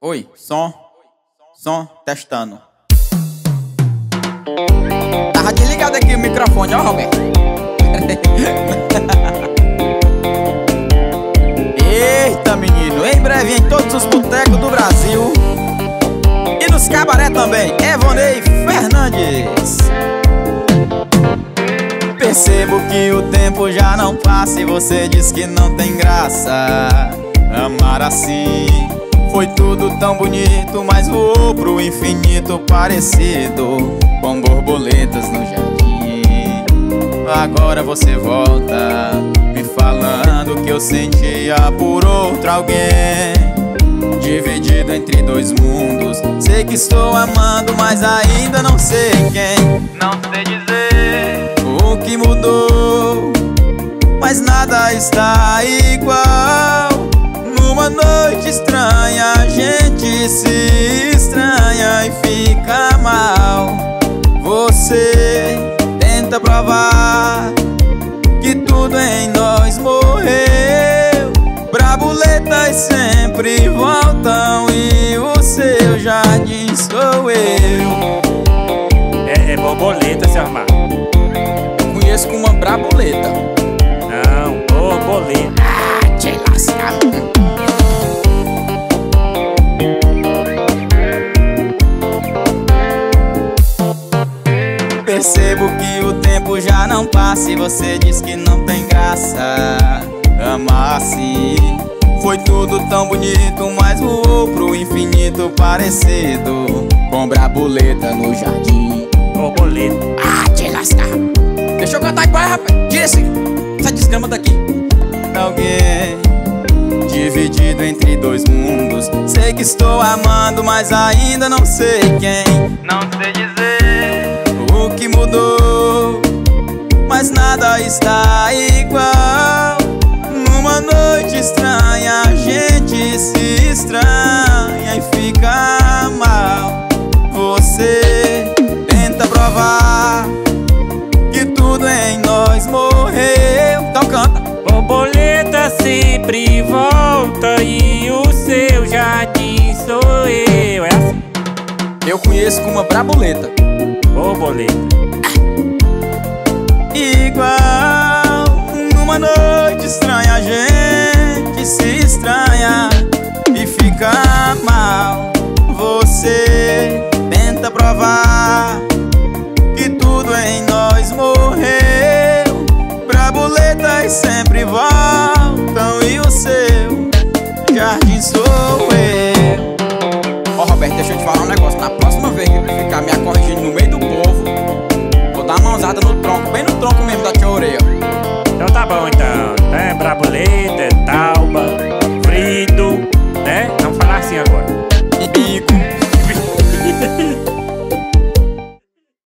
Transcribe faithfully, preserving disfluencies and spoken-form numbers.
Oi, som, som, testando. Tava desligado aqui o microfone, ó, Roberto. Eita, menino, em breve em todos os botecos do Brasil e nos cabaré também, Evonei Fernandes. Percebo que o tempo já não passa e você diz que não tem graça amar assim. Foi tudo tão bonito, mas voou pro infinito parecido com borboletas no jardim. Agora você volta me falando que eu sentia por outro alguém, dividido entre dois mundos. Sei que estou amando, mas ainda não sei quem. Não sei dizer o que mudou, mas nada está igual. Numa noite estranha a gente se estranha e fica mal. Você tenta provar que tudo em nós morreu. Brabuletas sempre voltam e o seu jardim sou eu. É, é borboleta, seu armário. Eu conheço com uma brabuleta. Não, borboleta. Ah, te lascar. Percebo que o tempo já não passa e você diz que não tem graça amar assim. Foi tudo tão bonito, mas voou pro infinito parecido com brabuleta no jardim. Borboleta. Ah, te lascar. Deixa eu cantar aí, pai, rapaz. Tira esse, essa desgrama daqui. Alguém dividido entre dois mundos. Sei que estou amando, mas ainda não sei quem. Não sei dizer o que mudou, mas nada está igual. Numa noite estranha a gente se estranha e fica mal. Você tenta provar que tudo em nós morreu. Então canta. Borboleta sempre volta e o seu jardim sou eu. É assim. Eu conheço com uma brabuleta. Borboleta. Igual numa noite estranha a gente se estranha e fica mal. Você tenta provar que tudo em nós morreu. Brabuletas sempre voltam e o seu jardim sou eu. Ó, oh, Roberto, deixa eu te falar um negócio. Na próxima vez que tu ficar me corrigindo no meio do povo, vou dar uma mãozada no tronco, bem no tronco mesmo da tua orelha. Então tá bom, então. É brabuleta, tauba, frido, né? Vamos falar assim agora.